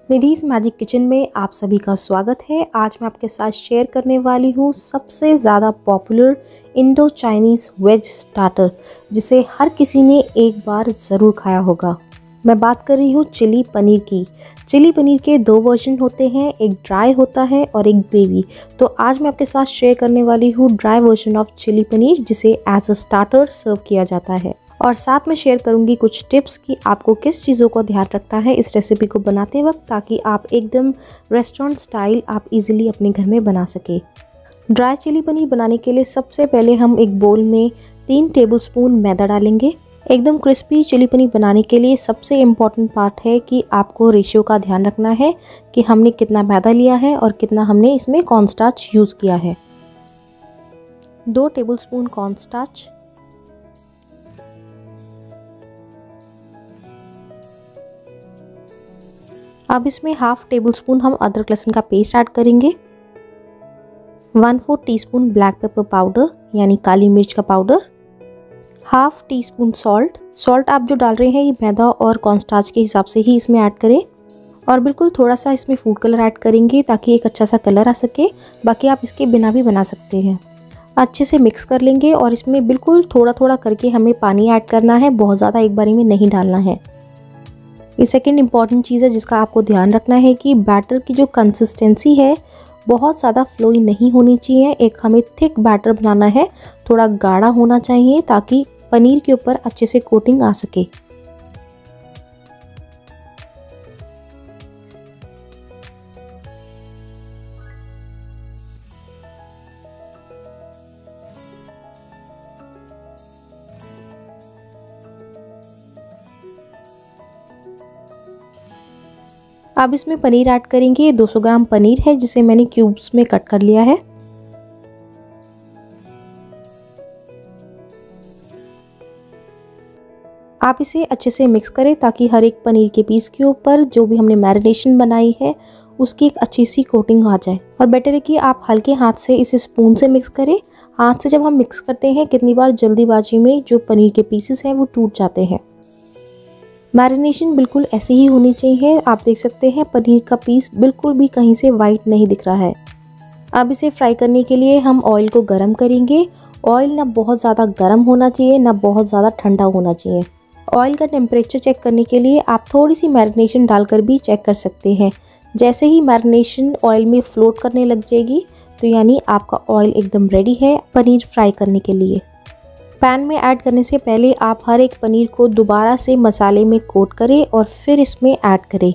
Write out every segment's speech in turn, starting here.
Nidhi's magic kitchen में आप सभी का स्वागत है। आज मैं आपके साथ शेयर करने वाली हूँ सबसे ज़्यादा popular Indo Chinese veg starter, जिसे हर किसी ने एक बार ज़रूर खाया होगा। मैं बात कर रही हूँ चिली पनीर की। चिली पनीर के दो वर्जन होते हैं, एक ड्राई होता है और एक ग्रेवी। तो आज मैं आपके साथ शेयर करने वाली हूँ dry version of chilli paneer, जिसे एज अ स्टार्टर सर्व किया जाता है। और साथ में शेयर करूंगी कुछ टिप्स कि आपको किस चीज़ों को ध्यान रखना है इस रेसिपी को बनाते वक्त, ताकि आप एकदम रेस्टोरेंट स्टाइल आप इजीली अपने घर में बना सके। ड्राई चिली पनीर बनाने के लिए सबसे पहले हम एक बोल में 3 टेबलस्पून मैदा डालेंगे। एकदम क्रिस्पी चिली पनीर बनाने के लिए सबसे इम्पॉर्टेंट पार्ट है कि आपको रेशियो का ध्यान रखना है कि हमने कितना मैदा लिया है और कितना हमने इसमें कॉर्नस्टार्च यूज़ किया है। 2 टेबलस्पून कॉर्नस्टार्च, अब इसमें हाफ टेबल स्पून हम अदरक लहसुन का पेस्ट ऐड करेंगे। 1/4 टीस्पून ब्लैक पेपर पाउडर यानी काली मिर्च का powder, half teaspoon salt आप जो डाल रहे हैं ये मैदा और कॉर्नस्टार्च के हिसाब से ही इसमें ऐड करें। और बिल्कुल थोड़ा सा इसमें फूड कलर ऐड करेंगे ताकि एक अच्छा सा कलर आ सके। बाकी आप इसके बिना भी बना सकते हैं। अच्छे से मिक्स कर लेंगे और इसमें बिल्कुल थोड़ा थोड़ा करके हमें पानी ऐड करना है, बहुत ज़्यादा एक बारी में नहीं डालना है। ये सेकंड इम्पॉर्टेंट चीज़ है जिसका आपको ध्यान रखना है कि बैटर की जो कंसिस्टेंसी है बहुत ज़्यादा फ्लोई नहीं होनी चाहिए। एक हमें थिक बैटर बनाना है, थोड़ा गाढ़ा होना चाहिए ताकि पनीर के ऊपर अच्छे से कोटिंग आ सके। अब इसमें पनीर ऐड करेंगे। 200 ग्राम पनीर है जिसे मैंने क्यूब्स में कट कर लिया है। आप इसे अच्छे से मिक्स करें ताकि हर एक पनीर के पीस के ऊपर जो भी हमने मैरिनेशन बनाई है उसकी एक अच्छी सी कोटिंग आ जाए। और बेटर है कि आप हल्के हाथ से इसे स्पून से मिक्स करें। हाथ से जब हम मिक्स करते हैं कितनी बार जल्दीबाजी में जो पनीर के पीसेस हैं वो टूट जाते हैं। मैरिनेशन बिल्कुल ऐसे ही होनी चाहिए। आप देख सकते हैं पनीर का पीस बिल्कुल भी कहीं से वाइट नहीं दिख रहा है। अब इसे फ्राई करने के लिए हम ऑयल को गरम करेंगे। ऑयल ना बहुत ज़्यादा गरम होना चाहिए ना बहुत ज़्यादा ठंडा होना चाहिए। ऑयल का टेम्परेचर चेक करने के लिए आप थोड़ी सी मैरिनेशन डालकर भी चेक कर सकते हैं। जैसे ही मैरिनेशन ऑयल में फ्लोट करने लग जाएगी तो यानी आपका ऑयल एकदम रेडी है पनीर फ्राई करने के लिए। पैन में ऐड करने से पहले आप हर एक पनीर को दोबारा से मसाले में कोट करें और फिर इसमें ऐड करें।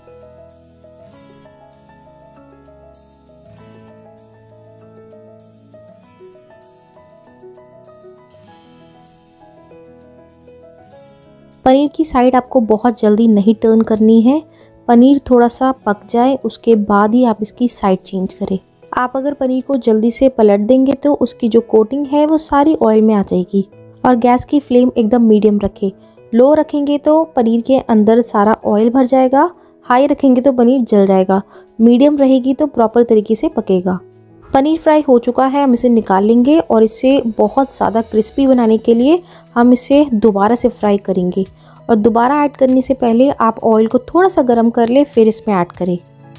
पनीर की साइड आपको बहुत जल्दी नहीं टर्न करनी है। पनीर थोड़ा सा पक जाए उसके बाद ही आप इसकी साइड चेंज करें। आप अगर पनीर को जल्दी से पलट देंगे तो उसकी जो कोटिंग है वो सारी ऑयल में आ जाएगी। और गैस की फ्लेम एकदम मीडियम रखें। लो रखेंगे तो पनीर के अंदर सारा ऑयल भर जाएगा, हाई रखेंगे तो पनीर जल जाएगा। मीडियम रहेगी तो प्रॉपर तरीके से पकेगा। पनीर फ्राई हो चुका है, हम इसे निकाल लेंगे और इसे बहुत ज़्यादा क्रिस्पी बनाने के लिए हम इसे दोबारा से फ्राई करेंगे। और दोबारा ऐड करने से पहले आप ऑयल को थोड़ा सा गर्म कर ले फिर इसमें ऐड करें।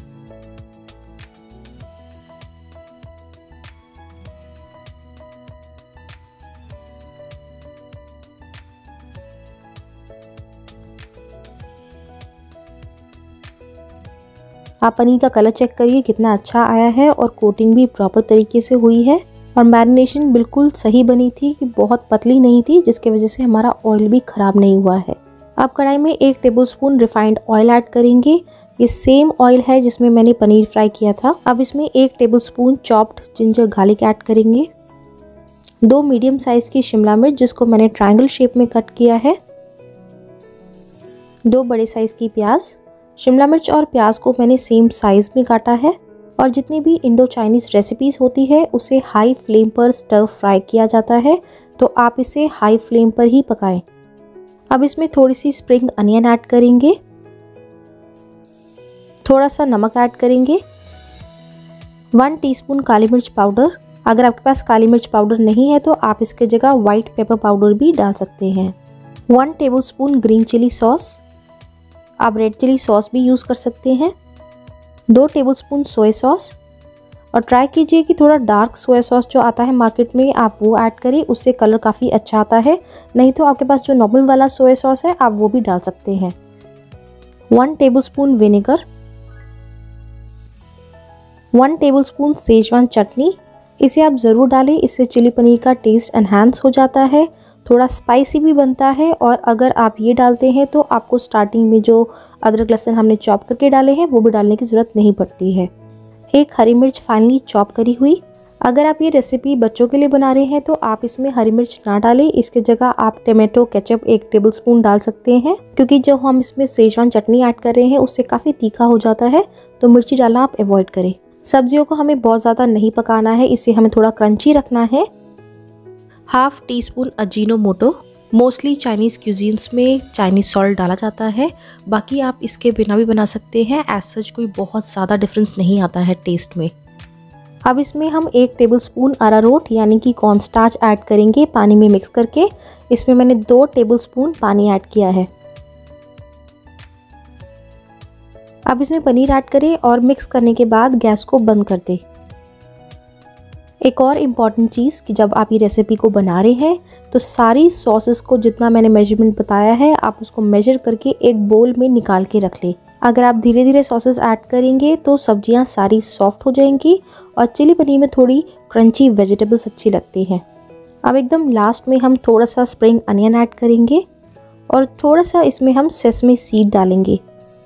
आप पनीर का कलर चेक करिए कितना अच्छा आया है और कोटिंग भी प्रॉपर तरीके से हुई है। और मैरिनेशन बिल्कुल सही बनी थी कि बहुत पतली नहीं थी, जिसकी वजह से हमारा ऑयल भी ख़राब नहीं हुआ है। अब कढ़ाई में 1 टेबलस्पून रिफाइंड ऑयल ऐड करेंगे। ये सेम ऑयल है जिसमें मैंने पनीर फ्राई किया था। अब इसमें 1 tablespoon chopped ginger garlic add करेंगे। 2 मीडियम साइज़ की शिमला मिर्च जिसको मैंने ट्रायंगल शेप में कट किया है। 2 बड़े साइज़ की प्याज। शिमला मिर्च और प्याज को मैंने सेम साइज़ में काटा है। और जितनी भी इंडो चाइनीज़ रेसिपीज़ होती है उसे हाई फ्लेम पर स्टर फ्राई किया जाता है, तो आप इसे हाई फ्लेम पर ही पकाएं। अब इसमें थोड़ी सी स्प्रिंग अनियन ऐड करेंगे। थोड़ा सा नमक ऐड करेंगे। 1 टीस्पून काली मिर्च पाउडर। अगर आपके पास काली मिर्च पाउडर नहीं है तो आप इसके जगह वाइट पेपर पाउडर भी डाल सकते हैं। 1 टेबलस्पून ग्रीन चिली सॉस। आप रेड चिली सॉस भी यूज़ कर सकते हैं। 2 टेबलस्पून सोया सॉस। और ट्राई कीजिए कि थोड़ा डार्क सोया सॉस जो आता है मार्केट में आप वो ऐड करें, उससे कलर काफ़ी अच्छा आता है। नहीं तो आपके पास जो नॉर्मल वाला सोया सॉस है आप वो भी डाल सकते हैं। 1 tablespoon vinegar, 1 tablespoon Schezwan chutney, इसे आप ज़रूर डालें, इससे चिली पनीर का टेस्ट एनहांस हो जाता है, थोड़ा स्पाइसी भी बनता है। और अगर आप ये डालते हैं तो आपको स्टार्टिंग में जो अदरक लहसुन हमने चॉप करके डाले हैं वो भी डालने की ज़रूरत नहीं पड़ती है। 1 हरी मिर्च फाइनली चॉप करी हुई। अगर आप ये रेसिपी बच्चों के लिए बना रहे हैं तो आप इसमें हरी मिर्च ना डालें, इसके जगह आप टमाटो केचप 1 टेबलस्पून डाल सकते हैं, क्योंकि जो हम इसमें सेजवान चटनी ऐड कर रहे हैं उससे काफ़ी तीखा हो जाता है, तो मिर्ची डालना आप अवॉइड करें। सब्जियों को हमें बहुत ज़्यादा नहीं पकाना है, इसे हमें थोड़ा क्रंची रखना है। 1/2 teaspoon Ajinomoto, mostly Chinese cuisines में चाइनीज़ सॉल्ट डाला जाता है, बाकी आप इसके बिना भी बना सकते हैं। एज सच कोई बहुत ज़्यादा डिफरेंस नहीं आता है टेस्ट में। अब इसमें हम 1 टेबलस्पून अरारोट यानी कि कॉर्नस्टार्च ऐड करेंगे पानी में मिक्स करके। इसमें मैंने 2 टेबलस्पून पानी ऐड किया है। अब इसमें पनीर ऐड करें और मिक्स करने के बाद गैस को बंद कर दें। एक और इम्पॉर्टेंट चीज़ कि जब आप ये रेसिपी को बना रहे हैं तो सारी सॉसेस को जितना मैंने मेजरमेंट बताया है आप उसको मेजर करके एक बोल में निकाल के रख लें। अगर आप धीरे धीरे सॉसेस ऐड करेंगे तो सब्जियां सारी सॉफ्ट हो जाएंगी और चिली पनीर में थोड़ी क्रंची वेजिटेबल्स अच्छी लगती हैं। अब एकदम लास्ट में हम थोड़ा सा स्प्रिंग अनियन ऐड करेंगे और थोड़ा सा इसमें हम सेसमे सीड डालेंगे।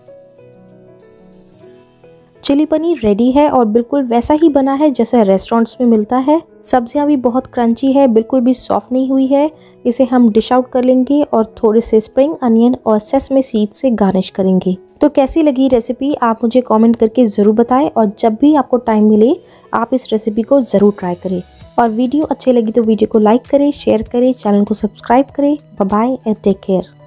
चिली पनीर रेडी है और बिल्कुल वैसा ही बना है जैसा रेस्टोरेंट्स में मिलता है। सब्जियां भी बहुत क्रंची है, बिल्कुल भी सॉफ्ट नहीं हुई है। इसे हम डिश आउट कर लेंगे और थोड़े से स्प्रिंग अनियन और सेसमे सीड से गार्निश करेंगे। तो कैसी लगी रेसिपी आप मुझे कमेंट करके ज़रूर बताएं और जब भी आपको टाइम मिले आप इस रेसिपी को ज़रूर ट्राई करें। और वीडियो अच्छी लगी तो वीडियो को लाइक करें, शेयर करें, चैनल को सब्सक्राइब करें। Bye bye and take care.